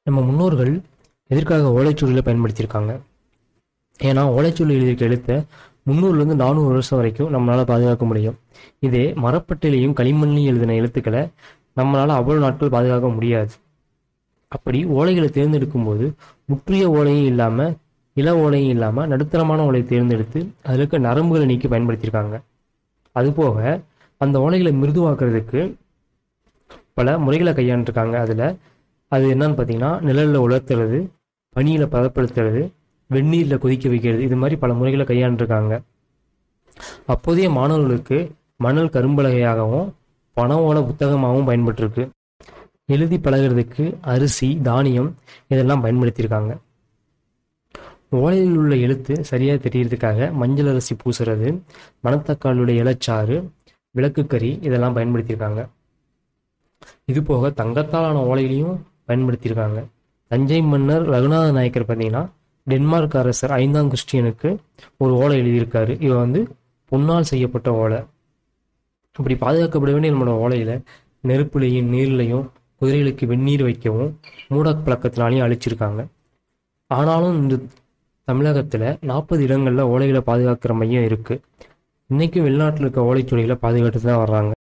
நம்ம முன்னோர்கள் எதற்காக ஓலைச்சுவடிகளை பயன்படுத்தியிருக்காங்க? ஏன்னா ஓலைச்சுவடி எழுதியிருக்க எழுத்தை 300 400 வருஷம் வரைக்கும் நம்மளால் பாதுகாக்க முடியும். இதே மரப்பட்டையிலையும் களிமண்லையும் எழுதின எழுத்துக்களை நம்மளால் அவ்வளோ நாட்கள் பாதுகாக்க முடியாது. அப்படி ஓலைகளை தேர்ந்தெடுக்கும் போது முற்றிய ஓலையும் இல்லாமல் இள ஓலையும் இல்லாமல் நடுத்தரமான ஓலையை தேர்ந்தெடுத்து அதில் இருக்க நரம்புகளை நீக்கி பயன்படுத்தியிருக்காங்க. அதுபோக அந்த ஓலைகளை மிருதுவாக்குறதுக்கு பல முறைகளை கையாண்டுருக்காங்க. அது என்னன்னு பார்த்தீங்கன்னா, நிழலில் உலர்த்துறது, பனியில் பதப்படுத்துறது, வெந்நீரில் கொதிக்க வைக்கிறது, இது மாதிரி பல முறைகளை கையாண்டுருக்காங்க. அப்போதைய மாணவர்களுக்கு மணல் கரும்பலகையாகவும் பண ஓலை புத்தகமாகவும் பயன்பட்டுருக்கு. எழுதி பழகிறதுக்கு அரிசி, தானியம் இதெல்லாம் பயன்படுத்தியிருக்காங்க. ஓலையில் உள்ள எழுத்து சரியாக தெரியறதுக்காக மஞ்சள் அரிசி பூசுறது, மணத்தக்காளுடைய இலச்சாறு, விளக்குக்கறி இதெல்லாம் பயன்படுத்தியிருக்காங்க. இது போக தங்கத்தாலான ஓலைகளையும் பயன்படுத்தியிருக்காங்க. தஞ்சை மன்னர் ரகுநாத நாயக்கர் பார்த்தீங்கன்னா, டென்மார்க் அரசர் 5ஆம் கிறிஸ்டியனுக்கு ஒரு ஓலை எழுதியிருக்காரு. இவ பொன்னால் செய்யப்பட்ட ஓலை. இப்படி பாதுகாக்கப்பட வேண்டிய நம்மளோட ஓலையில நெருப்புலையும் நீர்லையும் குதிரைகளுக்கு வெந்நீர் வைக்கவும் மூடப்பழக்கத்தினாலையும் அழிச்சிருக்காங்க. ஆனாலும் இந்த தமிழகத்தில் 40 இடங்களில் ஓலைகளை பாதுகாக்கிற மையம் இருக்குது. இன்றைக்கும் வெளிநாட்டில் இருக்க ஓலைச்சுவடிகளை பாதுகாத்து தான் வர்றாங்க.